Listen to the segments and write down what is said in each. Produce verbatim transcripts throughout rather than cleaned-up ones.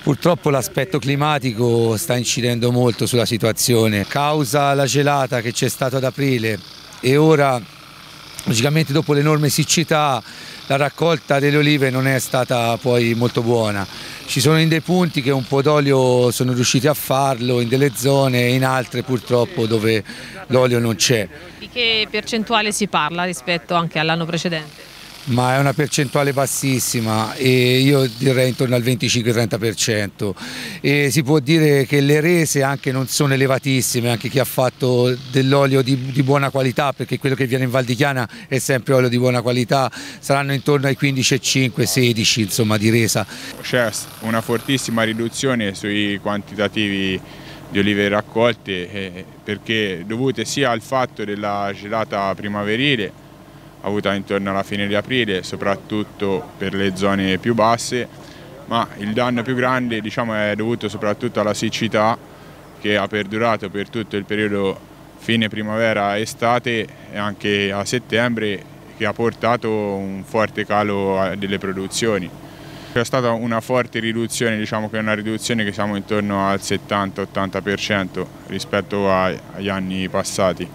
Purtroppo l'aspetto climatico sta incidendo molto sulla situazione, causa la gelata che c'è stata ad aprile e ora, logicamente dopo l'enorme siccità, la raccolta delle olive non è stata poi molto buona. Ci sono in dei punti che un po' d'olio sono riusciti a farlo, in delle zone e in altre purtroppo dove l'olio non c'è. Di che percentuale si parla rispetto anche all'anno precedente? Ma è una percentuale bassissima e io direi intorno al venticinque trenta per cento e si può dire che le rese anche non sono elevatissime, anche chi ha fatto dell'olio di, di buona qualità, perché quello che viene in Val di Chiana è sempre olio di buona qualità, saranno intorno ai quindici virgola cinque sedici insomma di resa. C'è una fortissima riduzione sui quantitativi di olive raccolte eh, perché dovute sia al fatto della gelata primaverile avuta intorno alla fine di aprile, soprattutto per le zone più basse, ma il danno più grande, diciamo, è dovuto soprattutto alla siccità che ha perdurato per tutto il periodo fine primavera-estate e anche a settembre, che ha portato un forte calo delle produzioni. C'è stata una forte riduzione, diciamo che è una riduzione che siamo intorno al settanta ottanta per cento rispetto agli anni passati.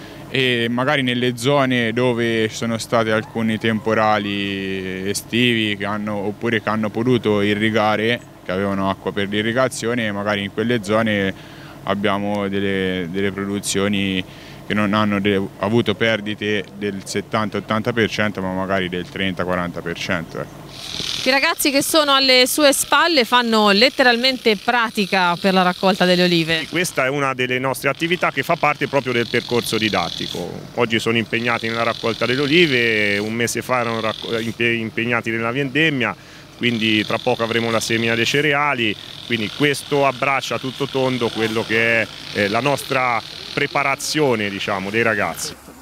E magari nelle zone dove ci sono stati alcuni temporali estivi che hanno, oppure che hanno potuto irrigare, che avevano acqua per l'irrigazione, magari in quelle zone abbiamo delle, delle produzioni che non hanno delle, avuto perdite del settanta ottanta per cento ma magari del trenta quaranta per cento. Ecco. I ragazzi che sono alle sue spalle fanno letteralmente pratica per la raccolta delle olive. Questa è una delle nostre attività che fa parte proprio del percorso didattico. Oggi sono impegnati nella raccolta delle olive, un mese fa erano impegnati nella vendemmia, quindi tra poco avremo la semina dei cereali, quindi questo abbraccia a tutto tondo quello che è la nostra preparazione, diciamo, dei ragazzi.